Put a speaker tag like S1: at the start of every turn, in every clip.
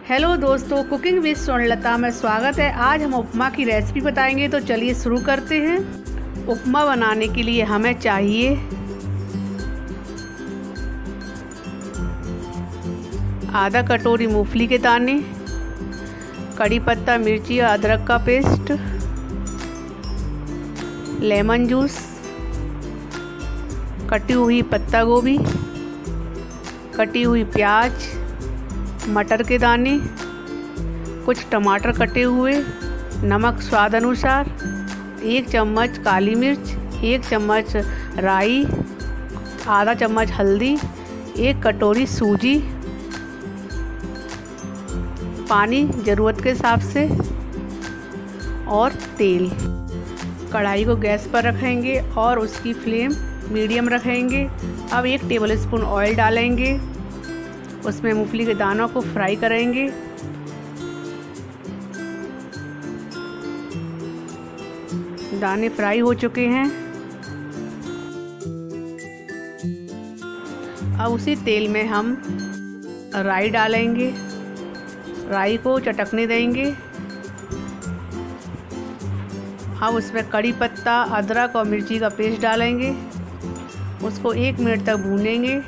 S1: Hello दोस्तों, cooking with Swarnlata में स्वागत है। आज हम उपमा की रेसिपी बताएंगे, तो चलिए शुरू करते हैं। उपमा बनाने के लिए हमें चाहिए आधा कटोरी मूंगफली के दाने, कड़ी पत्ता, मिर्ची और अदरक का पेस्ट, लेमन जूस, कटी हुई पत्ता गोभी, कटी हुई प्याज, मटर के दाने, कुछ टमाटर कटे हुए, नमक स्वाद अनुसार, 1 चम्मच काली मिर्च, 1 चम्मच राई, आधा चम्मच हल्दी, 1 कटोरी सूजी, पानी ज़रूरत के हिसाब से और तेल। कढ़ाई को गैस पर रखेंगे और उसकी फ्लेम मीडियम रखेंगे। अब 1 टेबलस्पून ऑयल डालेंगे, उसमें मूंगफली के दानों को फ्राई करेंगे। दाने फ्राई हो चुके हैं। अब उसी तेल में हम राई डालेंगे, राई को चटकने देंगे। अब उसमें कड़ी पत्ता, अदरक और मिर्ची का पेस्ट डालेंगे, उसको 1 मिनट तक भूनेंगे।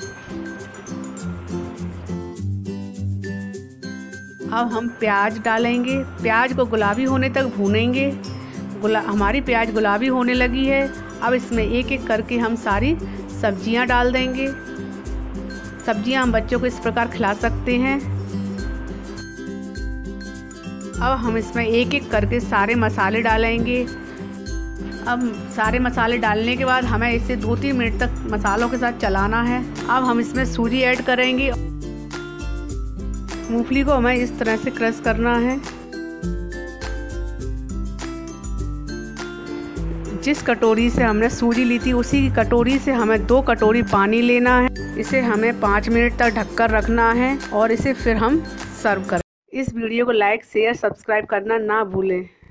S1: अब हम प्याज डालेंगे, प्याज को गुलाबी होने तक भूनेंगे। हमारी प्याज गुलाबी होने लगी है। अब इसमें एक एक करके हम सारी सब्जियां डाल देंगे। सब्जियां हम बच्चों को इस प्रकार खिला सकते हैं। अब हम इसमें एक एक करके सारे मसाले डालेंगे। अब सारे मसाले डालने के बाद हमें इसे 2-3 मिनट तक मसालों के साथ चलाना है। अब हम इसमें सूजी ऐड करेंगे। मूंगफली को हमें इस तरह से क्रश करना है। जिस कटोरी से हमने सूजी ली थी, उसी की कटोरी से हमें 2 कटोरी पानी लेना है। इसे हमें 5 मिनट तक ढककर रखना है और इसे फिर हम सर्व करें। इस वीडियो को लाइक, शेयर, सब्सक्राइब करना ना भूलें।